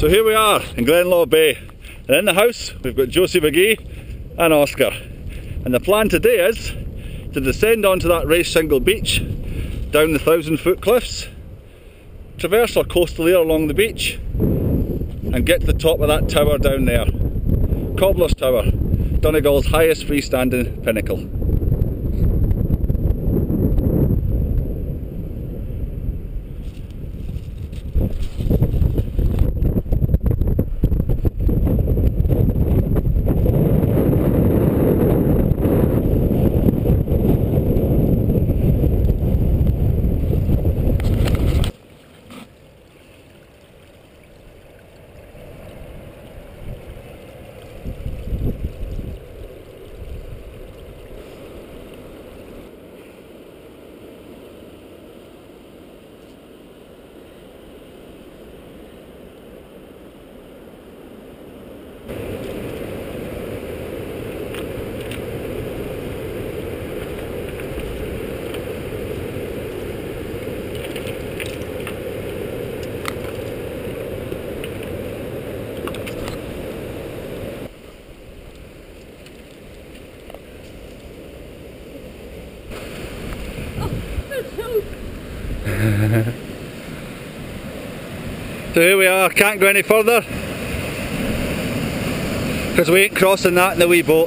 So here we are in Glenlough Bay, and in the house we've got Josie, McGee and Oscar. And the plan today is to descend onto that raised shingle beach, down the 1,000-foot cliffs, traverse our coastal area along the beach, and get to the top of that tower down there. Cobbler's Tower, Donegal's highest freestanding pinnacle. So here we are, can't go any further because we ain't crossing that in the wee boat.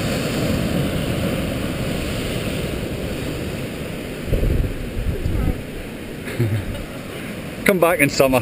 Come back in summer.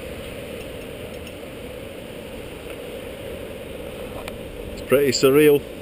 Pretty surreal.